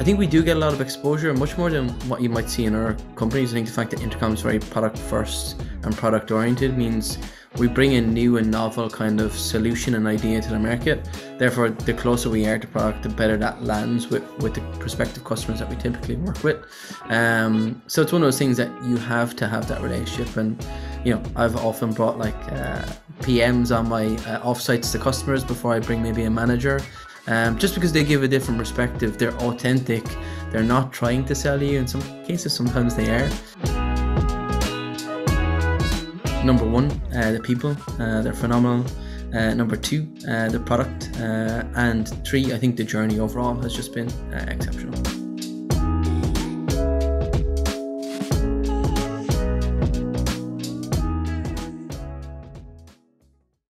think we do get a lot of exposure, much more than what you might see in other companies. I think the fact that Intercom is very product first and product oriented means we bring in new and novel kind of solution and idea to the market. Therefore, the closer we are to product, the better that lands with the prospective customers that we typically work with. So it's one of those things that you have to have that relationship. And I've often brought like PMs on my offsites to customers before I bring maybe a manager, just because they give a different perspective. They're authentic. They're not trying to sell you. In some cases, sometimes they are. Number one, the people, they're phenomenal. Number two, the product. And three, I think the journey overall has just been exceptional.